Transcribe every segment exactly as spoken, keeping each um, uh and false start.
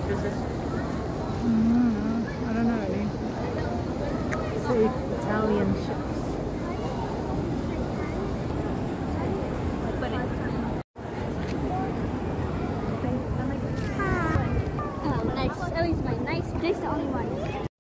differences? Mm, I don't know really. So Italian chips. Oh, nice. At least my nice. This is the only one.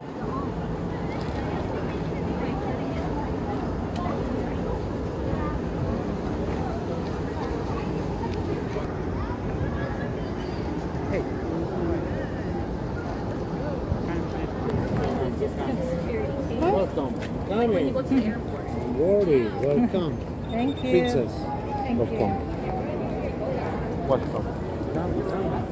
Welcome. Come When you in. go to the airport. Worry. Welcome. Thank you. Princess. Thank Welcome. you. Welcome. Come, come.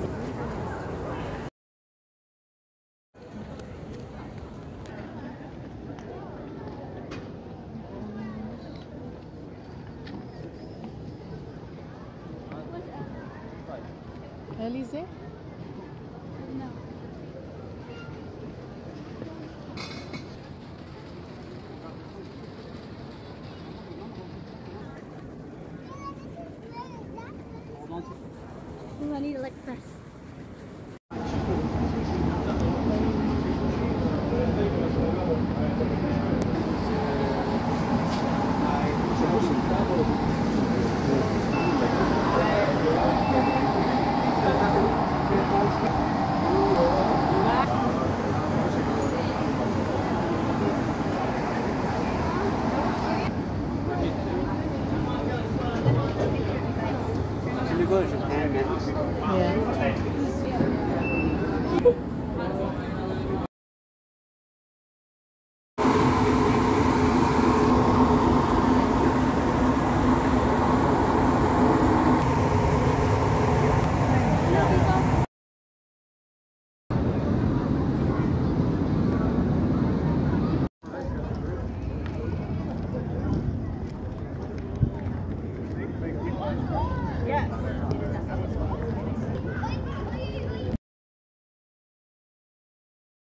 Elysee? No. Ooh, I need to like press. Can you go to Japan next? Yeah.